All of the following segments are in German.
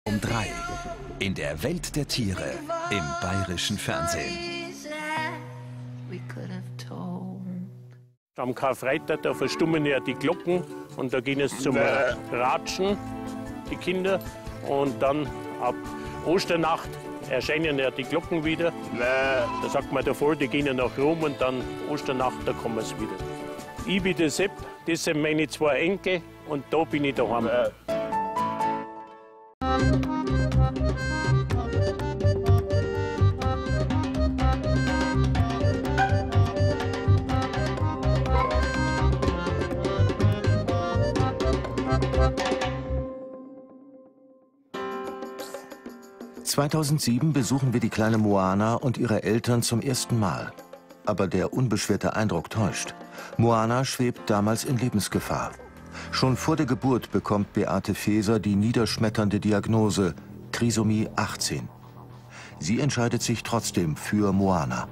Um 3 in der Welt der Tiere im Bayerischen Fernsehen. Am Karfreitag, da verstummen ja die Glocken und da gehen es zum Ratschen, die Kinder. Und dann ab Osternacht erscheinen ja die Glocken wieder. Da sagt man davor, die gehen ja nach Rom und dann Osternacht, da kommen es wieder. Ich bin der Sepp, das sind meine 2 Enkel und da bin ich daheim. 2007 besuchen wir die kleine Moana und ihre Eltern zum ersten Mal. Aber der unbeschwerte Eindruck täuscht. Moana schwebt damals in Lebensgefahr. Schon vor der Geburt bekommt Beate Feser die niederschmetternde Diagnose Trisomie 18. Sie entscheidet sich trotzdem für Moana.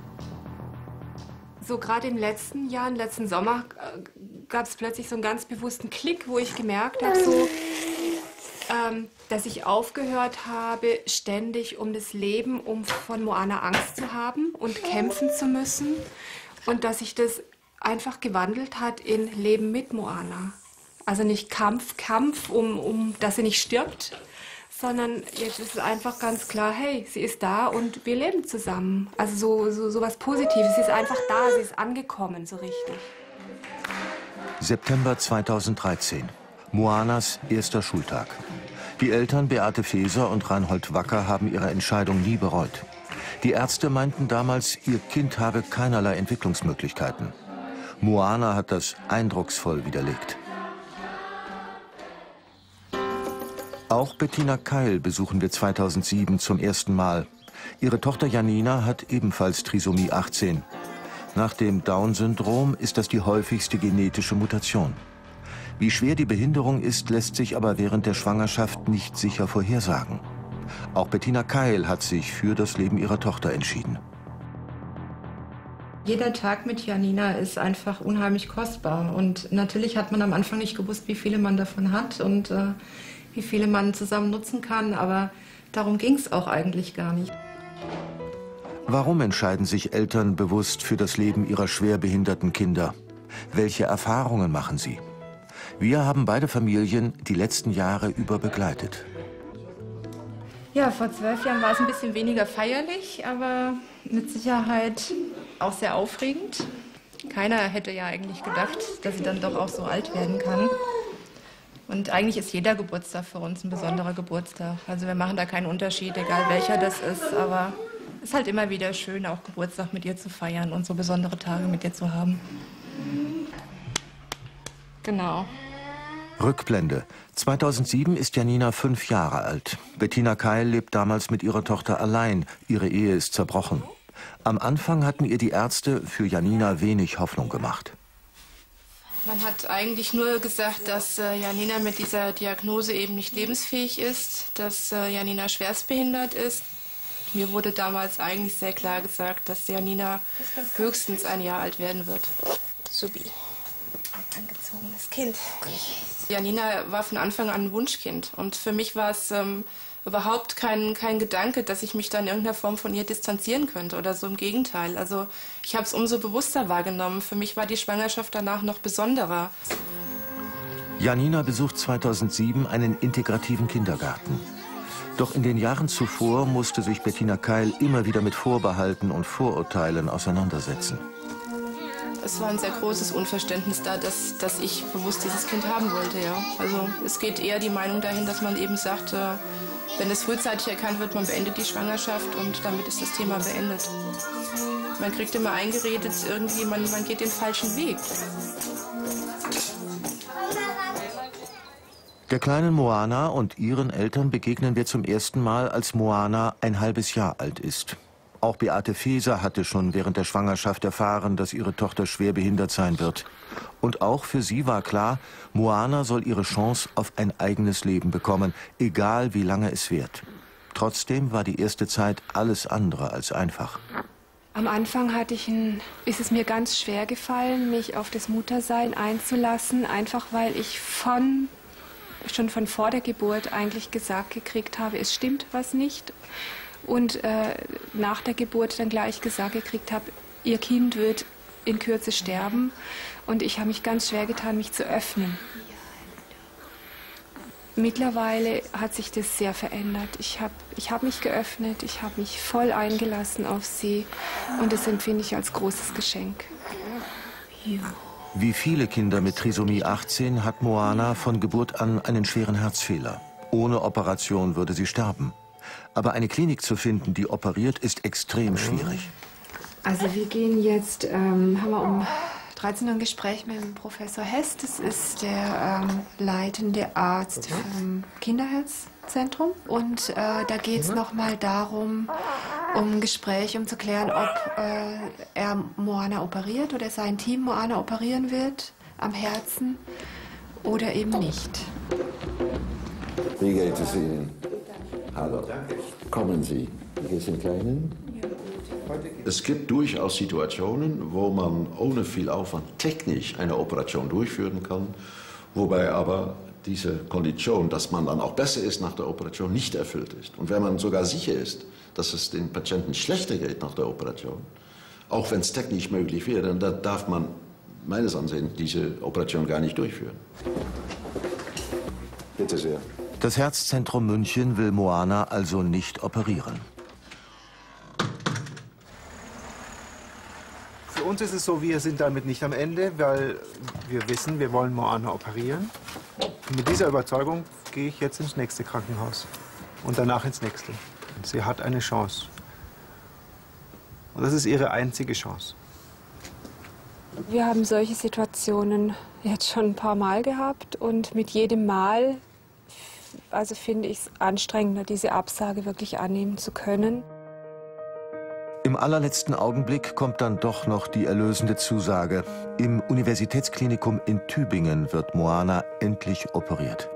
So gerade im letzten Jahr, im letzten Sommer, gab es plötzlich so einen ganz bewussten Klick, wo ich gemerkt habe, dass ich aufgehört habe, ständig um das Leben, von Moana Angst zu haben und kämpfen zu müssen. Und dass sich das einfach gewandelt hat in Leben mit Moana. Also nicht Kampf, dass sie nicht stirbt, sondern jetzt ist es einfach ganz klar, hey, sie ist da und wir leben zusammen. Also so was Positives, sie ist einfach da, sie ist angekommen, so richtig. September 2013, Moanas erster Schultag. Die Eltern Beate Feser und Reinhold Wacker haben ihre Entscheidung nie bereut. Die Ärzte meinten damals, ihr Kind habe keinerlei Entwicklungsmöglichkeiten. Moana hat das eindrucksvoll widerlegt. Auch Bettina Keil besuchen wir 2007 zum ersten Mal. Ihre Tochter Janina hat ebenfalls Trisomie 18. Nach dem Down-Syndrom ist das die häufigste genetische Mutation. Wie schwer die Behinderung ist, lässt sich aber während der Schwangerschaft nicht sicher vorhersagen. Auch Bettina Keil hat sich für das Leben ihrer Tochter entschieden. Jeder Tag mit Janina ist einfach unheimlich kostbar. Und natürlich hat man am Anfang nicht gewusst, wie viele man davon hat und wie viele man zusammen nutzen kann. Aber darum ging es auch eigentlich gar nicht. Warum entscheiden sich Eltern bewusst für das Leben ihrer schwerbehinderten Kinder? Welche Erfahrungen machen sie? Wir haben beide Familien die letzten Jahre über begleitet. Ja, vor 12 Jahren war es ein bisschen weniger feierlich, aber mit Sicherheit auch sehr aufregend. Keiner hätte ja eigentlich gedacht, dass sie dann doch auch so alt werden kann. Und eigentlich ist jeder Geburtstag für uns ein besonderer Geburtstag. Also wir machen da keinen Unterschied, egal welcher das ist. Aber es ist halt immer wieder schön, auch Geburtstag mit ihr zu feiern und so besondere Tage mit ihr zu haben. Genau. Rückblende. 2007 ist Janina 5 Jahre alt. Bettina Keil lebt damals mit ihrer Tochter allein. Ihre Ehe ist zerbrochen. Am Anfang hatten ihr die Ärzte für Janina wenig Hoffnung gemacht. Man hat eigentlich nur gesagt, dass Janina mit dieser Diagnose eben nicht lebensfähig ist, dass Janina schwerstbehindert ist. Mir wurde damals eigentlich sehr klar gesagt, dass Janina höchstens 1 Jahr alt werden wird. Subi. Ein angezogenes Kind. Janina war von Anfang an ein Wunschkind. Und für mich war es überhaupt kein Gedanke, dass ich mich da in irgendeiner Form von ihr distanzieren könnte oder so, im Gegenteil. Also ich habe es umso bewusster wahrgenommen. Für mich war die Schwangerschaft danach noch besonderer. Janina besucht 2007 einen integrativen Kindergarten. Doch in den Jahren zuvor musste sich Bettina Keil immer wieder mit Vorbehalten und Vorurteilen auseinandersetzen. Es war ein sehr großes Unverständnis da, dass ich bewusst dieses Kind haben wollte, ja. Also es geht eher die Meinung dahin, dass man eben sagt, wenn es frühzeitig erkannt wird, man beendet die Schwangerschaft und damit ist das Thema beendet. Man kriegt immer eingeredet, irgendwie, man geht den falschen Weg. Der kleinen Moana und ihren Eltern begegnen wir zum ersten Mal, als Moana ein halbes Jahr alt ist. Auch Beate Feser hatte schon während der Schwangerschaft erfahren, dass ihre Tochter schwerbehindert sein wird. Und auch für sie war klar, Moana soll ihre Chance auf ein eigenes Leben bekommen, egal wie lange es währt. Trotzdem war die erste Zeit alles andere als einfach. Am Anfang ist es mir ganz schwer gefallen, mich auf das Muttersein einzulassen, einfach weil ich von schon von vor der Geburt eigentlich gesagt gekriegt habe, es stimmt was nicht. Und nach der Geburt dann gleich gesagt gekriegt habe, ihr Kind wird in Kürze sterben. Und ich habe mich ganz schwer getan, mich zu öffnen. Mittlerweile hat sich das sehr verändert. Ich hab mich geöffnet, ich habe mich voll eingelassen auf sie. Und das empfinde ich als großes Geschenk. Ja. Wie viele Kinder mit Trisomie 18 hat Moana von Geburt an einen schweren Herzfehler. Ohne Operation würde sie sterben. Aber eine Klinik zu finden, die operiert, ist extrem schwierig. Also wir gehen jetzt, haben wir um 13 Uhr ein Gespräch mit dem Professor Hess. Das ist der leitende Arzt vom Kinderherzzentrum. Und da geht es nochmal darum, um ein Gespräch, um zu klären, ob er Moana operiert oder sein Team Moana operieren wird am Herzen oder eben nicht. Wie geht es Ihnen? Hallo. Kommen Sie. Wie geht es Ihnen Kleinen? Es gibt durchaus Situationen, wo man ohne viel Aufwand technisch eine Operation durchführen kann, wobei aber diese Kondition, dass man dann auch besser ist nach der Operation, nicht erfüllt ist. Und wenn man sogar sicher ist, dass es den Patienten schlechter geht nach der Operation, auch wenn es technisch möglich wäre, dann darf man meines Ansehens diese Operation gar nicht durchführen. Bitte sehr. Das Herzzentrum München will Moana also nicht operieren. Für uns ist es so, wir sind damit nicht am Ende, weil wir wissen, wir wollen Moana operieren. Und mit dieser Überzeugung gehe ich jetzt ins nächste Krankenhaus und danach ins nächste. Sie hat eine Chance. Und das ist ihre einzige Chance. Wir haben solche Situationen jetzt schon ein paar Mal gehabt und mit jedem Mal, also finde ich es anstrengender, diese Absage wirklich annehmen zu können. Im allerletzten Augenblick kommt dann doch noch die erlösende Zusage. Im Universitätsklinikum in Tübingen wird Moana endlich operiert.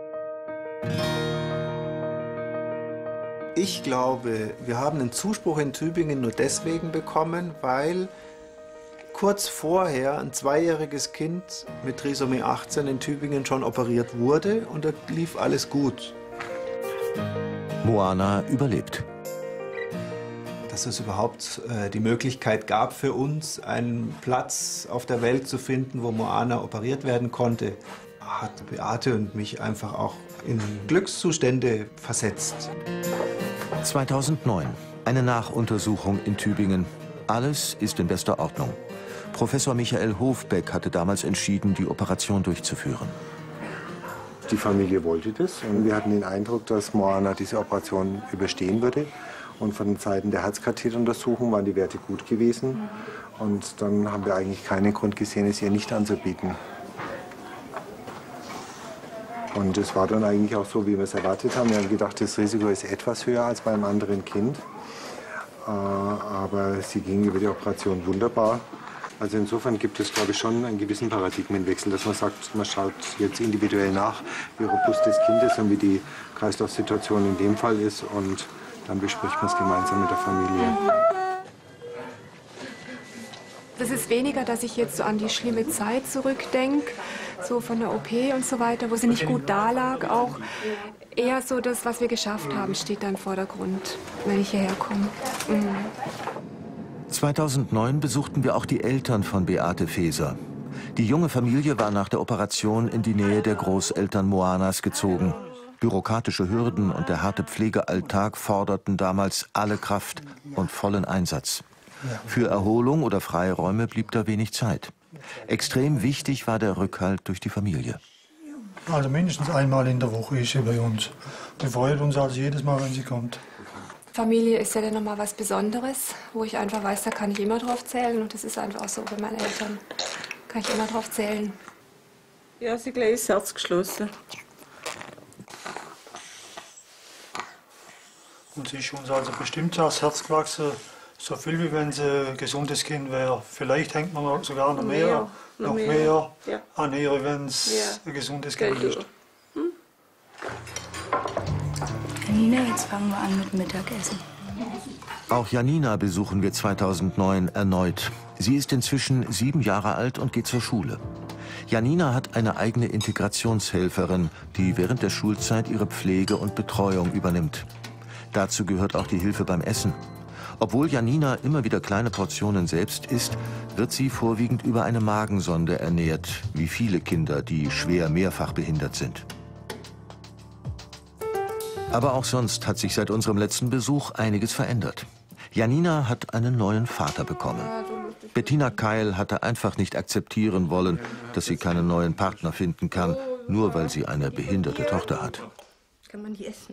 Ich glaube, wir haben einen Zuspruch in Tübingen nur deswegen bekommen, weil kurz vorher ein 2-jähriges Kind mit Trisomie 18 in Tübingen schon operiert wurde und da lief alles gut. Moana überlebt. Dass es überhaupt die Möglichkeit gab für uns, einen Platz auf der Welt zu finden, wo Moana operiert werden konnte, hat Beate und mich einfach auch in Glückszustände versetzt. 2009, eine Nachuntersuchung in Tübingen. Alles ist in bester Ordnung. Professor Michael Hofbeck hatte damals entschieden, die Operation durchzuführen. Die Familie wollte das und wir hatten den Eindruck, dass Moana diese Operation überstehen würde. Und von den Seiten der Herzkatheteruntersuchung waren die Werte gut gewesen. Und dann haben wir eigentlich keinen Grund gesehen, es ihr nicht anzubieten. Und es war dann eigentlich auch so, wie wir es erwartet haben. Wir haben gedacht, das Risiko ist etwas höher als bei einem anderen Kind. Aber sie ging über die Operation wunderbar. Also insofern gibt es, glaube ich, schon einen gewissen Paradigmenwechsel, dass man sagt, man schaut jetzt individuell nach, wie robust das Kind ist und wie die Kreislaufsituation in dem Fall ist. Und dann bespricht man es gemeinsam mit der Familie. Das ist weniger, dass ich jetzt so an die schlimme Zeit zurückdenke, so von der OP und so weiter, wo sie nicht gut dalag. Auch eher so das, was wir geschafft haben, steht da im Vordergrund, wenn ich hierher komme. 2009 besuchten wir auch die Eltern von Beate Feser. Die junge Familie war nach der Operation in die Nähe der Großeltern Moanas gezogen. Bürokratische Hürden und der harte Pflegealltag forderten damals alle Kraft und vollen Einsatz. Für Erholung oder Freiräume blieb da wenig Zeit. Extrem wichtig war der Rückhalt durch die Familie. Also mindestens einmal in der Woche ist sie bei uns. Wir freuen uns also jedes Mal, wenn sie kommt. Familie ist ja dann nochmal was Besonderes, wo ich einfach weiß, da kann ich immer drauf zählen. Und das ist einfach auch so bei meinen Eltern. Kann ich immer drauf zählen. Ja, sie gleich das Herz geschlossen. Und sie ist uns also bestimmt ans Herz gewachsen, so viel wie wenn sie ein gesundes Kind wäre. Vielleicht hängt man sogar noch mehr ja. An ihr, wenn es ein gesundes Kind ist. Janina, jetzt fangen wir an mit Mittagessen. Auch Janina besuchen wir 2009 erneut. Sie ist inzwischen 7 Jahre alt und geht zur Schule. Janina hat eine eigene Integrationshelferin, die während der Schulzeit ihre Pflege und Betreuung übernimmt. Dazu gehört auch die Hilfe beim Essen. Obwohl Janina immer wieder kleine Portionen selbst isst, wird sie vorwiegend über eine Magensonde ernährt, wie viele Kinder, die schwer mehrfach behindert sind. Aber auch sonst hat sich seit unserem letzten Besuch einiges verändert. Janina hat einen neuen Vater bekommen. Bettina Keil hatte einfach nicht akzeptieren wollen, dass sie keinen neuen Partner finden kann, nur weil sie eine behinderte Tochter hat. Kann man die essen?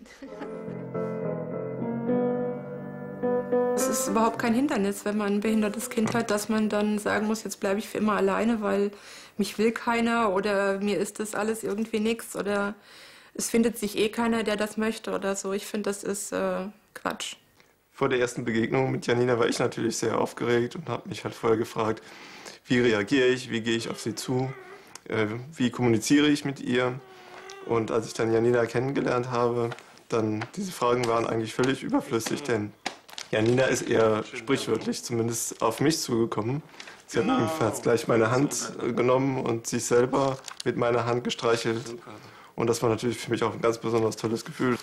Es ist überhaupt kein Hindernis, wenn man ein behindertes Kind hat, dass man dann sagen muss, jetzt bleibe ich für immer alleine, weil mich will keiner oder mir ist das alles irgendwie nichts oder es findet sich eh keiner, der das möchte oder so. Ich finde, das ist Quatsch. Vor der ersten Begegnung mit Janina war ich natürlich sehr aufgeregt und habe mich halt vorher gefragt, wie reagiere ich, wie gehe ich auf sie zu, wie kommuniziere ich mit ihr. Und als ich dann Janina kennengelernt habe, dann diese Fragen waren eigentlich völlig überflüssig, denn Janina ist eher sprichwörtlich zumindest auf mich zugekommen. Sie hat jedenfalls gleich meine Hand genommen und sich selber mit meiner Hand gestreichelt. Und das war natürlich für mich auch ein ganz besonders tolles Gefühl.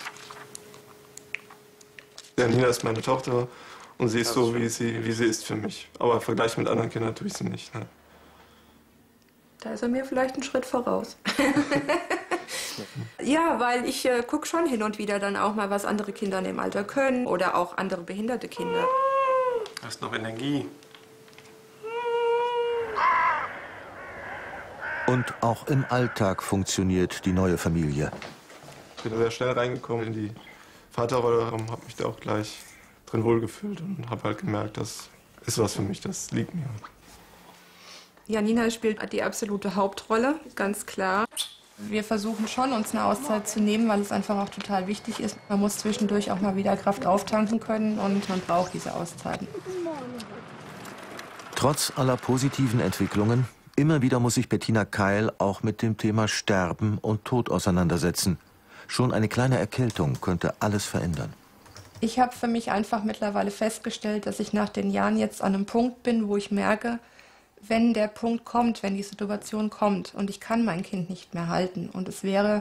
Janina ist meine Tochter und sie ist so, wie sie ist für mich. Aber im Vergleich mit anderen Kindern tue ich sie nicht. Ne? Da ist er mir vielleicht einen Schritt voraus. Ja, weil ich gucke schon hin und wieder dann auch mal, was andere Kinder in dem Alter können oder auch andere behinderte Kinder. Du hast noch Energie. Und auch im Alltag funktioniert die neue Familie. Ich bin sehr schnell reingekommen in die Vaterrolle, habe mich da auch gleich drin wohlgefühlt und habe halt gemerkt, das ist was für mich, das liegt mir. Janina spielt die absolute Hauptrolle, ganz klar. Wir versuchen schon, uns eine Auszeit zu nehmen, weil es einfach auch total wichtig ist. Man muss zwischendurch auch mal wieder Kraft auftanken können und man braucht diese Auszeiten. Trotz aller positiven Entwicklungen, immer wieder muss sich Bettina Keil auch mit dem Thema Sterben und Tod auseinandersetzen. Schon eine kleine Erkältung könnte alles verändern. Ich habe für mich einfach mittlerweile festgestellt, dass ich nach den Jahren jetzt an einem Punkt bin, wo ich merke, wenn der Punkt kommt, wenn die Situation kommt und ich kann mein Kind nicht mehr halten und es wäre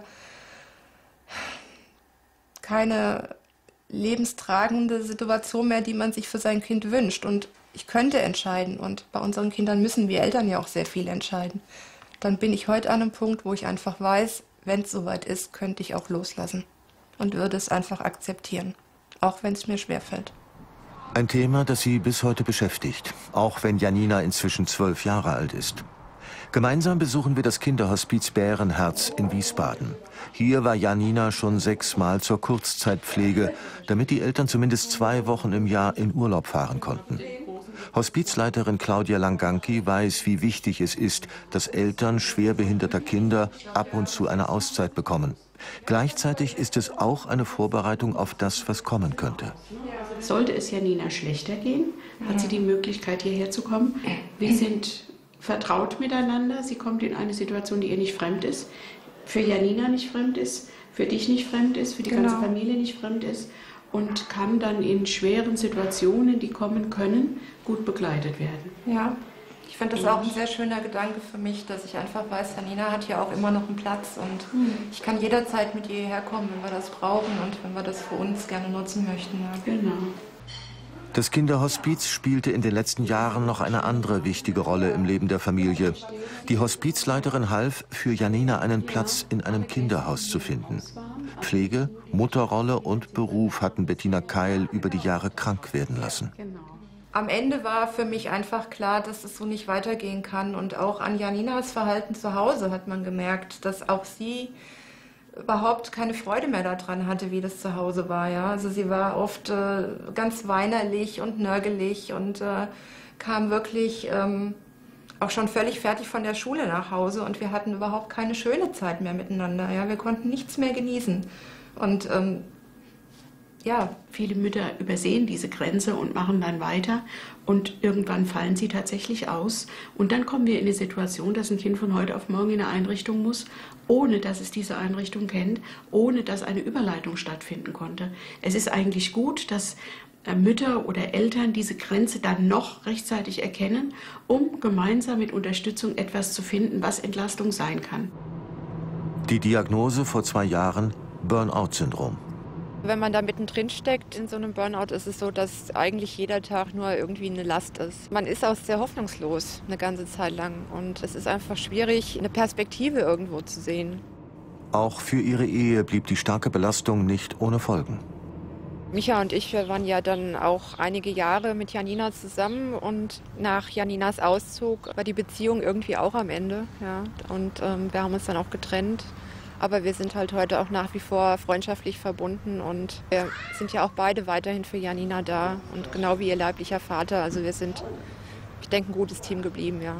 keine lebenstragende Situation mehr, die man sich für sein Kind wünscht und ich könnte entscheiden und bei unseren Kindern müssen wir Eltern ja auch sehr viel entscheiden, dann bin ich heute an einem Punkt, wo ich einfach weiß, wenn es soweit ist, könnte ich auch loslassen und würde es einfach akzeptieren, auch wenn es mir schwerfällt. Ein Thema, das sie bis heute beschäftigt, auch wenn Janina inzwischen 12 Jahre alt ist. Gemeinsam besuchen wir das Kinderhospiz Bärenherz in Wiesbaden. Hier war Janina schon 6-mal zur Kurzzeitpflege, damit die Eltern zumindest 2 Wochen im Jahr in Urlaub fahren konnten. Hospizleiterin Claudia Langanki weiß, wie wichtig es ist, dass Eltern schwerbehinderter Kinder ab und zu eine Auszeit bekommen. Gleichzeitig ist es auch eine Vorbereitung auf das, was kommen könnte. Sollte es Janina schlechter gehen, hat sie die Möglichkeit, hierher zu kommen. Wir sind vertraut miteinander. Sie kommt in eine Situation, die ihr nicht fremd ist, für Janina nicht fremd ist, für dich nicht fremd ist, für die ganze Familie nicht fremd ist und kann dann in schweren Situationen, die kommen können, gut begleitet werden. Ja, ich finde das auch ein sehr schöner Gedanke für mich, dass ich einfach weiß, Janina hat hier auch immer noch einen Platz und ich kann jederzeit mit ihr herkommen, wenn wir das brauchen und wenn wir das für uns gerne nutzen möchten. Ja. Genau. Das Kinderhospiz spielte in den letzten Jahren noch eine andere wichtige Rolle im Leben der Familie. Die Hospizleiterin half, für Janina einen Platz in einem Kinderhaus zu finden. Pflege, Mutterrolle und Beruf hatten Bettina Keil über die Jahre krank werden lassen. Am Ende war für mich einfach klar, dass es so nicht weitergehen kann. Und auch an Janinas Verhalten zu Hause hat man gemerkt, dass auch sie überhaupt keine Freude mehr daran hatte, wie das zu Hause war. Ja? Also sie war oft ganz weinerlich und nörgelig und kam wirklich auch schon völlig fertig von der Schule nach Hause. Und wir hatten überhaupt keine schöne Zeit mehr miteinander. Ja? Wir konnten nichts mehr genießen. Und ja, viele Mütter übersehen diese Grenze und machen dann weiter und irgendwann fallen sie tatsächlich aus und dann kommen wir in die Situation, dass ein Kind von heute auf morgen in eine Einrichtung muss, ohne dass es diese Einrichtung kennt, ohne dass eine Überleitung stattfinden konnte. Es ist eigentlich gut, dass Mütter oder Eltern diese Grenze dann noch rechtzeitig erkennen, um gemeinsam mit Unterstützung etwas zu finden, was Entlastung sein kann. Die Diagnose vor 2 Jahren: Burnout-Syndrom. Wenn man da mittendrin steckt in so einem Burnout, ist es so, dass eigentlich jeder Tag nur irgendwie eine Last ist. Man ist auch sehr hoffnungslos eine ganze Zeit lang und es ist einfach schwierig, eine Perspektive irgendwo zu sehen. Auch für ihre Ehe blieb die starke Belastung nicht ohne Folgen. Micha und ich, wir waren ja dann auch einige Jahre mit Janina zusammen und nach Janinas Auszug war die Beziehung irgendwie auch am Ende. Ja. Und wir haben uns dann auch getrennt. Aber wir sind halt heute auch nach wie vor freundschaftlich verbunden und wir sind ja auch beide weiterhin für Janina da. Und genau wie ihr leiblicher Vater, also wir sind, ich denke, ein gutes Team geblieben, ja.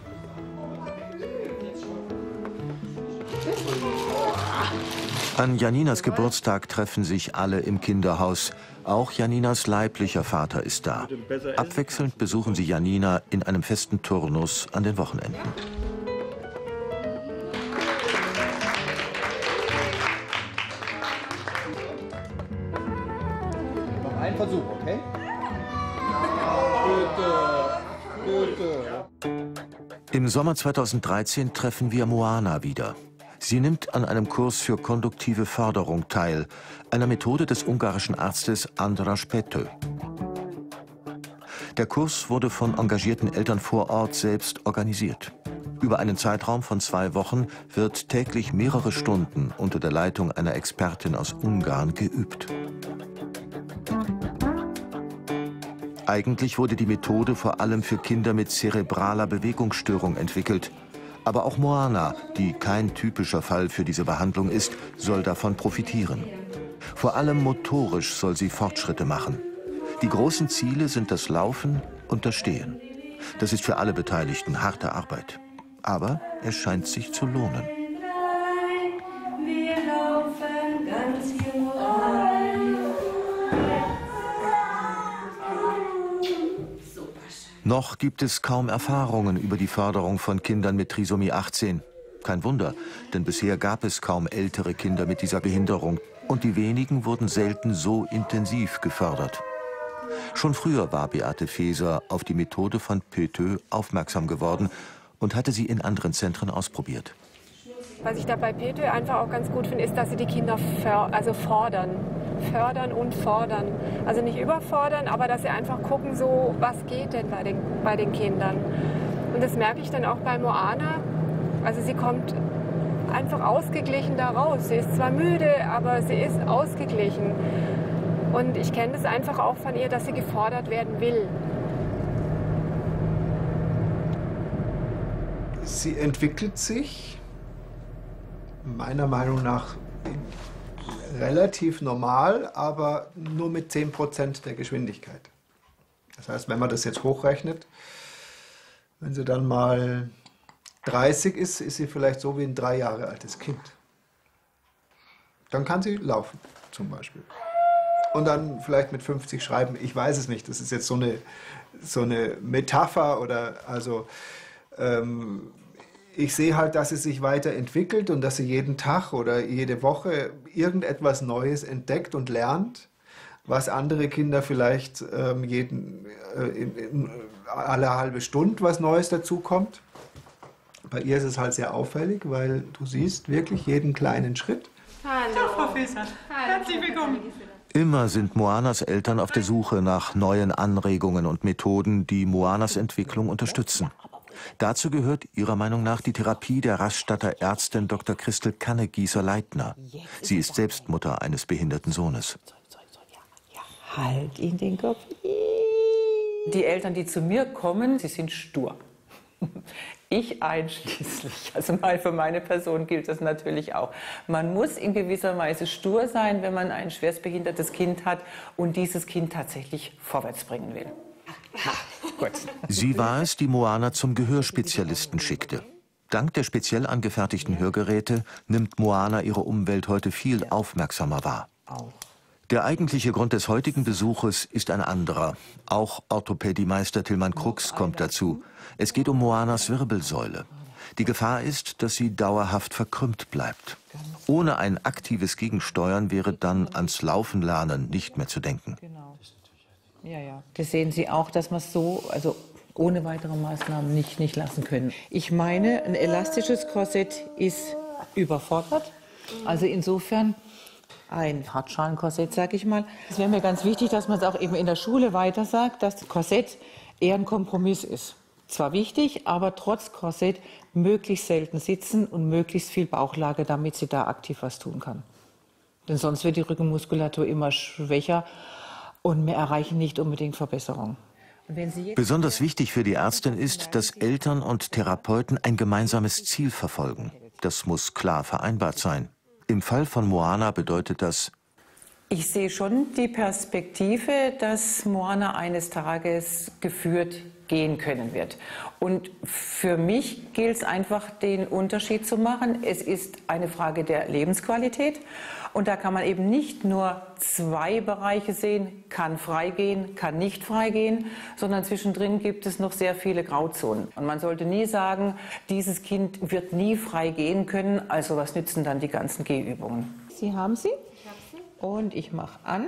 An Janinas Geburtstag treffen sich alle im Kinderhaus. Auch Janinas leiblicher Vater ist da. Abwechselnd besuchen sie Janina in einem festen Turnus an den Wochenenden. Noch einen Versuch, okay? Bitte. Im Sommer 2013 treffen wir Moana wieder. Sie nimmt an einem Kurs für konduktive Förderung teil, einer Methode des ungarischen Arztes András Pető. Der Kurs wurde von engagierten Eltern vor Ort selbst organisiert. Über einen Zeitraum von 2 Wochen wird täglich mehrere Stunden unter der Leitung einer Expertin aus Ungarn geübt. Eigentlich wurde die Methode vor allem für Kinder mit zerebraler Bewegungsstörung entwickelt. Aber auch Moana, die kein typischer Fall für diese Behandlung ist, soll davon profitieren. Vor allem motorisch soll sie Fortschritte machen. Die großen Ziele sind das Laufen und das Stehen. Das ist für alle Beteiligten harte Arbeit. Aber es scheint sich zu lohnen. Wir laufen ganz jung rein. Noch gibt es kaum Erfahrungen über die Förderung von Kindern mit Trisomie 18. Kein Wunder, denn bisher gab es kaum ältere Kinder mit dieser Behinderung. Und die wenigen wurden selten so intensiv gefördert. Schon früher war Beate Feser auf die Methode von Pető aufmerksam geworden und hatte sie in anderen Zentren ausprobiert. Was ich da bei Pető einfach auch ganz gut finde, ist, dass sie die Kinder fordern. Fördern und fordern. Also nicht überfordern, aber dass sie einfach gucken, so, was geht denn bei den Kindern. Und das merke ich dann auch bei Moana. Also sie kommt einfach ausgeglichen da raus. Sie ist zwar müde, aber sie ist ausgeglichen. Und ich kenne das einfach auch von ihr, dass sie gefordert werden will. Sie entwickelt sich meiner Meinung nach relativ normal, aber nur mit 10% der Geschwindigkeit. Das heißt, wenn man das jetzt hochrechnet, wenn sie dann mal 30 ist, ist sie vielleicht so wie ein 3 Jahre altes Kind. Dann kann sie laufen, zum Beispiel. Und dann vielleicht mit 50 schreiben, ich weiß es nicht, das ist jetzt so eine Metapher oder also ich sehe halt, dass sie sich weiterentwickelt und dass sie jeden Tag oder jede Woche irgendetwas Neues entdeckt und lernt, was andere Kinder vielleicht alle halbe Stunde was Neues dazukommt. Bei ihr ist es halt sehr auffällig, weil du siehst wirklich jeden kleinen Schritt. Hallo, Frau Feser. Herzlich willkommen. Immer sind Moanas Eltern auf der Suche nach neuen Anregungen und Methoden, die Moanas Entwicklung unterstützen. Dazu gehört ihrer Meinung nach die Therapie der Rastatter Ärztin Dr. Christel Kannegießer-Leitner. Sie ist selbst Mutter eines behinderten Sohnes. Halt in den Kopf. Die Eltern, die zu mir kommen, sie sind stur. Ich einschließlich. Also mal für meine Person gilt das natürlich auch. Man muss in gewisser Weise stur sein, wenn man ein schwerstbehindertes Kind hat und dieses Kind tatsächlich vorwärts bringen will. Gut. Sie war es, die Moana zum Gehörspezialisten schickte. Dank der speziell angefertigten Hörgeräte nimmt Moana ihre Umwelt heute viel aufmerksamer wahr. Der eigentliche Grund des heutigen Besuches ist ein anderer. Auch Orthopädiemeister Tillmann Krux kommt dazu. Es geht um Moanas Wirbelsäule. Die Gefahr ist, dass sie dauerhaft verkrümmt bleibt. Ohne ein aktives Gegensteuern wäre dann ans Laufen lernen nicht mehr zu denken. Ja, ja. Das sehen Sie auch, dass man es so, also ohne weitere Maßnahmen nicht lassen können. Ich meine, ein elastisches Korsett ist überfordert. Also insofern ein Hartschalenkorsett, sage ich mal. Es wäre mir ganz wichtig, dass man es auch eben in der Schule weiter sagt, dass das Korsett eher ein Kompromiss ist. Zwar wichtig, aber trotz Korsett möglichst selten sitzen und möglichst viel Bauchlage, damit sie da aktiv was tun kann. Denn sonst wird die Rückenmuskulatur immer schwächer und wir erreichen nicht unbedingt Verbesserung. Besonders wichtig für die Ärztin ist, dass Eltern und Therapeuten ein gemeinsames Ziel verfolgen. Das muss klar vereinbart sein. Im Fall von Moana bedeutet das: Ich sehe schon die Perspektive, dass Moana eines Tages geführt gehen können wird. Und für mich gilt es einfach, den Unterschied zu machen. Es ist eine Frage der Lebensqualität. Und da kann man eben nicht nur zwei Bereiche sehen, kann freigehen, kann nicht freigehen, sondern zwischendrin gibt es noch sehr viele Grauzonen. Und man sollte nie sagen, dieses Kind wird nie frei gehen können, also was nützen dann die ganzen Gehübungen. Sie haben sie? Ich habe sie. Und ich mache an.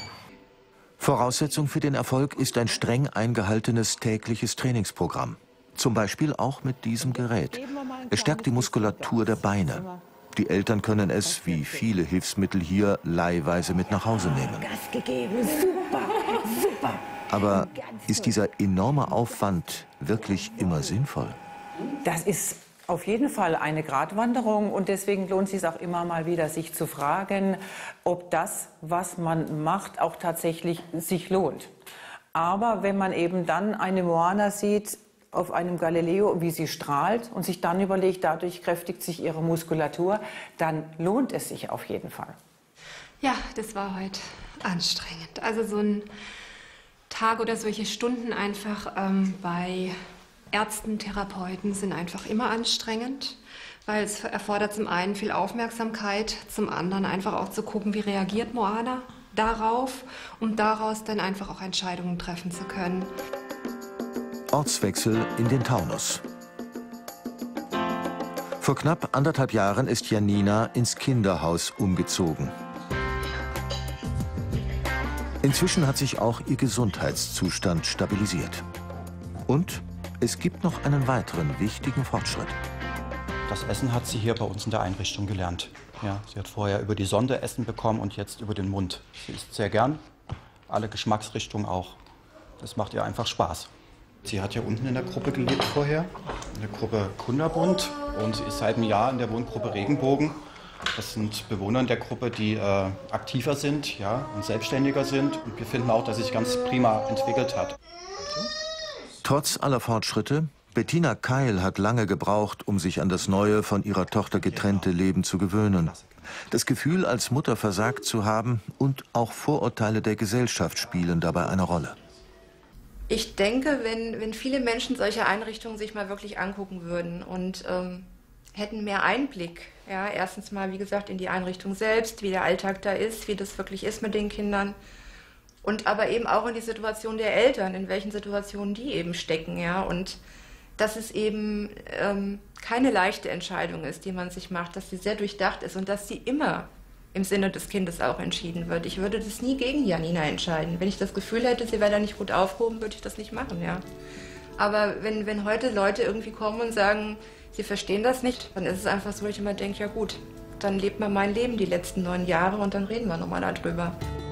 Voraussetzung für den Erfolg ist ein streng eingehaltenes tägliches Trainingsprogramm. Zum Beispiel auch mit diesem Gerät. Es stärkt die Muskulatur der Beine. Die Eltern können es, wie viele Hilfsmittel hier, leihweise mit nach Hause nehmen. Gas gegeben, super, super. Aber ist dieser enorme Aufwand wirklich immer sinnvoll? Das ist auf jeden Fall eine Gratwanderung und deswegen lohnt es sich auch immer mal wieder, sich zu fragen, ob das, was man macht, auch tatsächlich sich lohnt. Aber wenn man eben dann eine Moana sieht, auf einem Galileo, wie sie strahlt und sich dann überlegt, dadurch kräftigt sich ihre Muskulatur, dann lohnt es sich auf jeden Fall. Ja, das war heute anstrengend. Also so ein Tag oder solche Stunden einfach bei Ärzten, Therapeuten sind einfach immer anstrengend, weil es erfordert zum einen viel Aufmerksamkeit, zum anderen einfach auch zu gucken, wie reagiert Moana darauf, um daraus dann einfach auch Entscheidungen treffen zu können. Ortswechsel in den Taunus. Vor knapp 1,5 Jahren ist Janina ins Kinderhaus umgezogen. Inzwischen hat sich auch ihr Gesundheitszustand stabilisiert. Und es gibt noch einen weiteren wichtigen Fortschritt. Das Essen hat sie hier bei uns in der Einrichtung gelernt. Ja, sie hat vorher über die Sonde Essen bekommen und jetzt über den Mund. Sie isst sehr gern, alle Geschmacksrichtungen auch. Das macht ihr einfach Spaß. Sie hat ja unten in der Gruppe gelebt vorher, in der Gruppe Kunderbund, und sie ist seit einem Jahr in der Wohngruppe Regenbogen. Das sind Bewohner in der Gruppe, die aktiver sind, ja, und selbstständiger sind. Und wir finden auch, dass sie sich ganz prima entwickelt hat. Trotz aller Fortschritte, Bettina Keil hat lange gebraucht, um sich an das neue, von ihrer Tochter getrennte Leben zu gewöhnen. Das Gefühl, als Mutter versagt zu haben, und auch Vorurteile der Gesellschaft spielen dabei eine Rolle. Ich denke, wenn viele Menschen solche Einrichtungen sich mal wirklich angucken würden und hätten mehr Einblick, ja, erstens mal, wie gesagt, in die Einrichtung selbst, wie der Alltag da ist, wie das wirklich ist mit den Kindern, und aber eben auch in die Situation der Eltern, in welchen Situationen die eben stecken, ja, und dass es eben keine leichte Entscheidung ist, die man sich macht, dass sie sehr durchdacht ist und dass sie immer im Sinne des Kindes auch entschieden wird. Ich würde das nie gegen Janina entscheiden. Wenn ich das Gefühl hätte, sie wäre da nicht gut aufgehoben, würde ich das nicht machen, ja. Aber wenn heute Leute irgendwie kommen und sagen, sie verstehen das nicht, dann ist es einfach so, dass ich immer denke, ja gut, dann lebt man mein Leben die letzten 9 Jahre und dann reden wir nochmal darüber.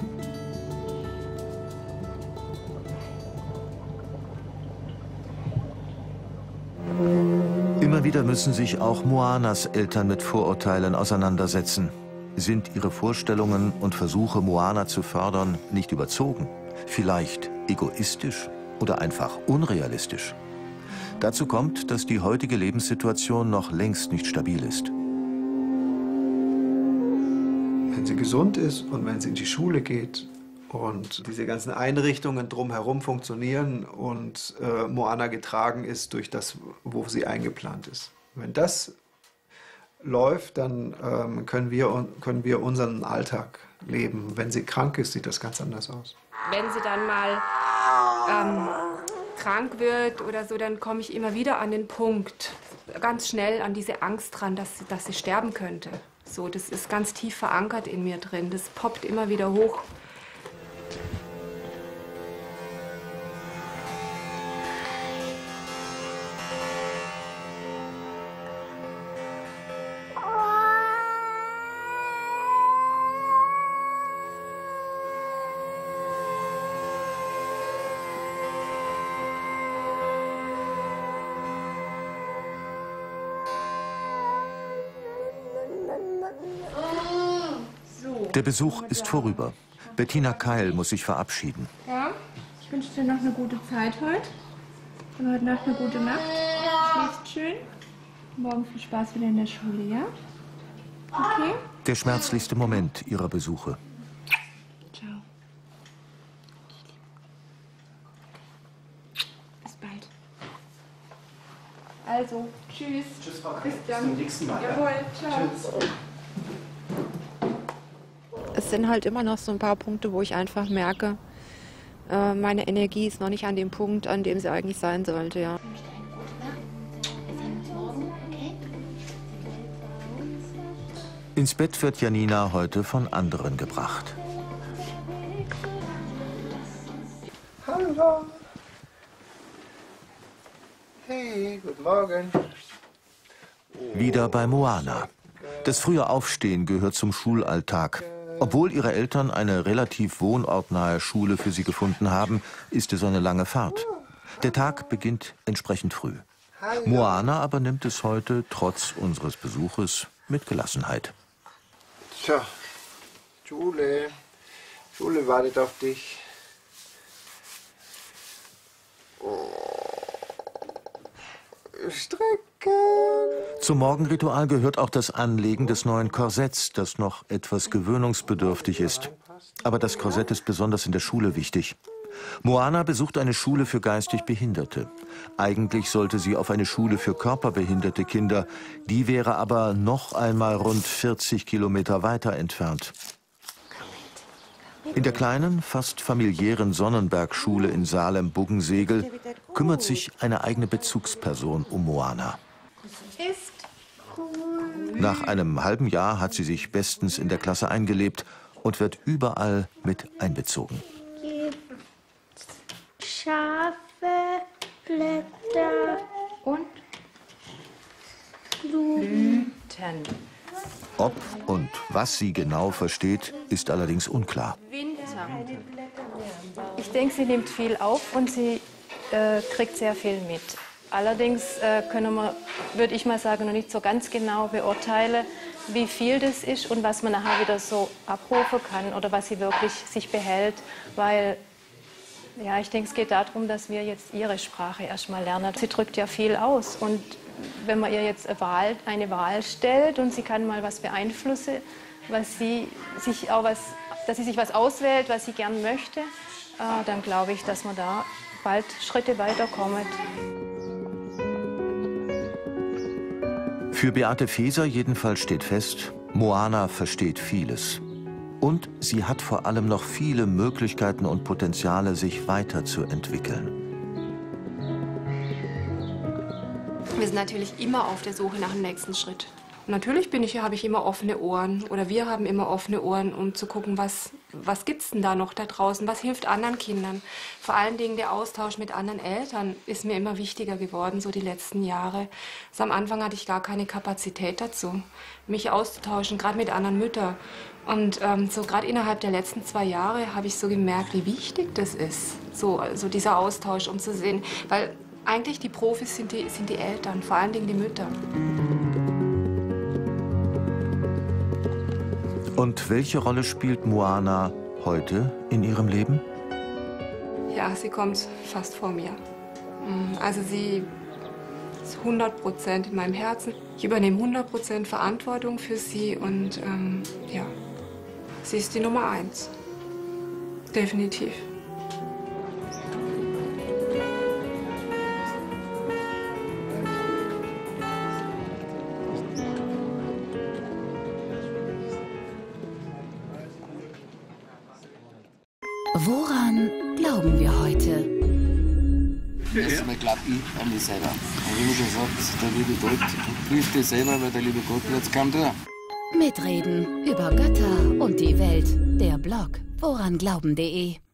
Immer wieder müssen sich auch Moanas Eltern mit Vorurteilen auseinandersetzen. Sind ihre Vorstellungen und Versuche, Moana zu fördern, nicht überzogen? Vielleicht egoistisch oder einfach unrealistisch? Dazu kommt, dass die heutige Lebenssituation noch längst nicht stabil ist. Wenn sie gesund ist und wenn sie in die Schule geht und diese ganzen Einrichtungen drumherum funktionieren und Moana getragen ist durch das, wo sie eingeplant ist. Wenn das läuft, dann können wir unseren Alltag leben. Wenn sie krank ist, sieht das ganz anders aus. Wenn sie dann mal krank wird oder so, dann komme ich immer wieder an den Punkt, ganz schnell an diese Angst dran, dass sie sterben könnte. So, das ist ganz tief verankert in mir drin. Das poppt immer wieder hoch. Der Besuch ist vorüber. Bettina Keil muss sich verabschieden. Ja, ich wünsche dir noch eine gute Zeit heute. Und heute Nacht eine gute Nacht. Schläfst schön. Morgen viel Spaß wieder in der Schule, ja? Okay? Der schmerzlichste Moment ihrer Besuche. Ciao. Bis bald. Also, tschüss. Tschüss, Frau Keil. Bis dann. Bis zum nächsten Mal. Jawohl, ciao. Tschüss. Es sind halt immer noch so ein paar Punkte, wo ich einfach merke, meine Energie ist noch nicht an dem Punkt, an dem sie eigentlich sein sollte, ja. Ins Bett wird Janina heute von anderen gebracht. Hallo. Hey, guten Morgen. Wieder bei Moana. Das frühe Aufstehen gehört zum Schulalltag. Obwohl ihre Eltern eine relativ wohnortnahe Schule für sie gefunden haben, ist es eine lange Fahrt. Der Tag beginnt entsprechend früh. Moana aber nimmt es heute, trotz unseres Besuches, mit Gelassenheit. Tja, Schule wartet auf dich. Strecken. Zum Morgenritual gehört auch das Anlegen des neuen Korsetts, das noch etwas gewöhnungsbedürftig ist. Aber das Korsett ist besonders in der Schule wichtig. Moana besucht eine Schule für geistig Behinderte. Eigentlich sollte sie auf eine Schule für körperbehinderte Kinder. Die wäre aber noch einmal rund 40 Kilometer weiter entfernt. In der kleinen, fast familiären Sonnenberg-Schule in Salem-Buggensegel kümmert sich eine eigene Bezugsperson um Moana. Nach einem halben Jahr hat sie sich bestens in der Klasse eingelebt und wird überall mit einbezogen. Schafe, Blätter und Blumen. Ob und was sie genau versteht, ist allerdings unklar. Ich denke, sie nimmt viel auf und sie kriegt sehr viel mit. Allerdings würde ich mal sagen, noch nicht so ganz genau beurteilen, wie viel das ist und was man nachher wieder so abrufen kann oder was sie wirklich sich behält, weil ja, ich denke, es geht darum, dass wir jetzt ihre Sprache erstmal lernen. Sie drückt ja viel aus und wenn man ihr jetzt eine Wahl stellt und sie kann mal was beeinflussen, dass sie sich was auswählt, was sie gern möchte, dann glaube ich, dass man da bald Schritte weiterkommt. Für Beate Feser jedenfalls steht fest, Moana versteht vieles. Und sie hat vor allem noch viele Möglichkeiten und Potenziale, sich weiterzuentwickeln. Wir sind natürlich immer auf der Suche nach dem nächsten Schritt. Natürlich habe ich immer offene Ohren oder wir haben immer offene Ohren, um zu gucken, was gibt's denn da noch da draußen, was hilft anderen Kindern. Vor allen Dingen der Austausch mit anderen Eltern ist mir immer wichtiger geworden, so die letzten Jahre. Also am Anfang hatte ich gar keine Kapazität dazu, mich auszutauschen, gerade mit anderen Müttern. Und so gerade innerhalb der letzten 2 Jahre habe ich so gemerkt, wie wichtig das ist, so dieser Austausch, um zu sehen, weil eigentlich die Profis sind die Eltern, vor allen Dingen die Mütter. Und welche Rolle spielt Moana heute in ihrem Leben? Ja, sie kommt fast vor mir. Also sie ist 100% in meinem Herzen. Ich übernehme 100% Verantwortung für sie und ja, sie ist die Nummer 1. Definitiv. Woran glauben wir heute? Erstmal glaube ich an mich selber. Und wie man schon sagt, der liebe Gott prüft dich selber, weil der liebe Gott jetzt kann da. Mitreden über Götter und die Welt. Der Blog woranglauben.de